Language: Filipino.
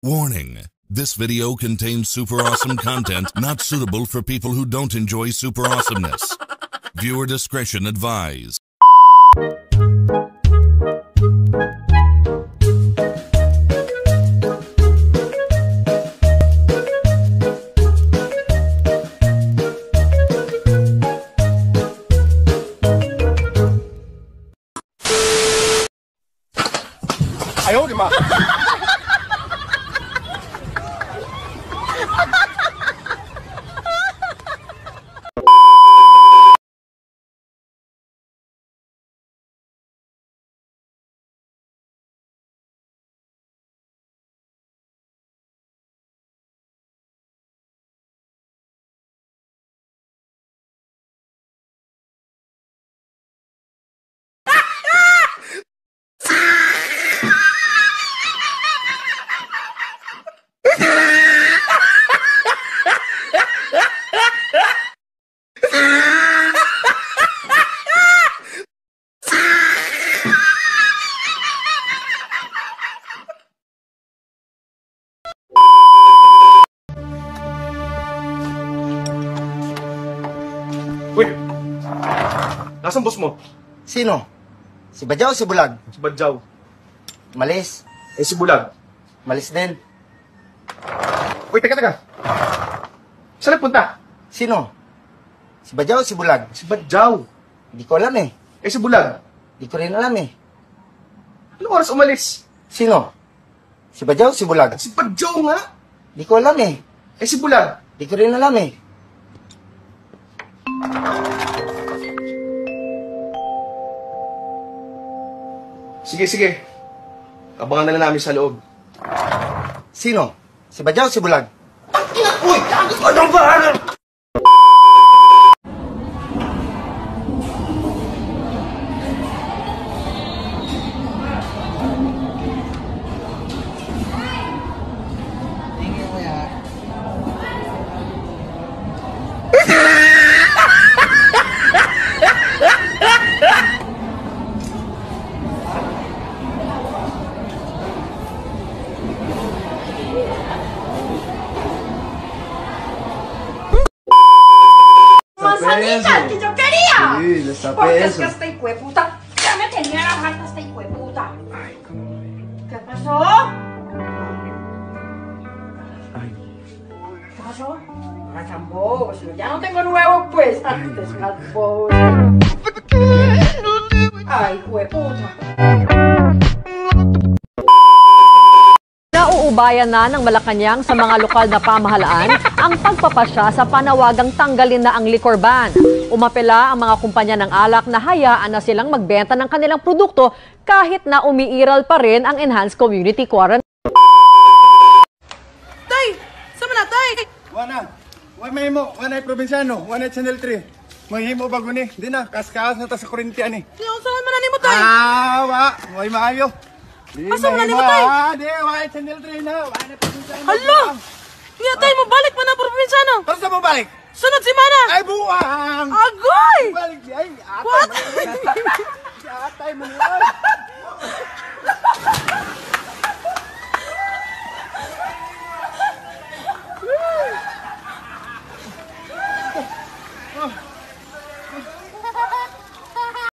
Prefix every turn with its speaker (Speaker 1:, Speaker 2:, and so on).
Speaker 1: Warning. This video contains super awesome content not suitable for people who don't enjoy super awesomeness. Viewer discretion advised.
Speaker 2: Ayaw, di ba? Uy! Nasaan boss mo?
Speaker 3: Sino? Si Badyaw o si Bulag?
Speaker 2: Si Badyaw.
Speaker 3: Malis.
Speaker 2: Eh si Bulag.
Speaker 3: Malis din.
Speaker 2: Uy, teka. Saan nagpunta?
Speaker 3: Sino? Si Badyaw o si Bulag?
Speaker 2: Si Badyaw.
Speaker 3: Hindi ko alam eh.
Speaker 2: Eh si Bulag.
Speaker 3: Hindi ko rin alam eh.
Speaker 2: Anong oras umalis?
Speaker 3: Sino? Si Badyaw o si Bulag?
Speaker 2: Si Badyaw nga.
Speaker 3: Hindi ko alam eh.
Speaker 2: Eh si Bulag.
Speaker 3: Hindi ko rin alam eh.
Speaker 2: Sige. Abangan na lang namin sa loob.
Speaker 3: Sino? Si Badyaw o si Bulag?
Speaker 2: Uy! Anong bahala?
Speaker 4: ¡Manzanita, que yo quería!
Speaker 2: Sí, les tapé
Speaker 4: Porque es
Speaker 2: eso.
Speaker 4: que esta hijueputa ya me tenía la falta esta hijueputa.
Speaker 2: Ay, cómo.
Speaker 4: ¿Qué pasó?
Speaker 2: Ay.
Speaker 4: ¿Qué pasó? Ay, tampoco, si ya no tengo nuevo, pues antes calvo. Ay, hijueputa.
Speaker 5: Nauubayan na ng Malacanang sa mga lokal na pamahalaan ang pagpapasya sa panawagang tanggalin na ang liquor ban. Umapela ang mga kumpanya ng alak na hayaan na silang magbenta ng kanilang produkto kahit na umiiral pa rin ang enhanced community quarantine.
Speaker 6: Tay! Sama na, tay!
Speaker 7: Wana, wana probinsyano, wana Channel 3. Mahimo bago ni, di na, kaskas na ta sa kurintian ni.
Speaker 6: Yung saan man mo, tay?
Speaker 7: Way maayo. Di
Speaker 6: Asa man ni mo,
Speaker 7: mahimo,
Speaker 6: tay?
Speaker 7: Di, way Channel 3 na, wana probinsyano.
Speaker 6: Hala! Nga, tay, mo balik pa na probinsya,
Speaker 7: Tapos na mo balik?
Speaker 6: Sunod si Mana!
Speaker 7: Ay, buwang!
Speaker 6: Agoy!
Speaker 7: Balik di, ay,
Speaker 6: What?
Speaker 7: atay mo.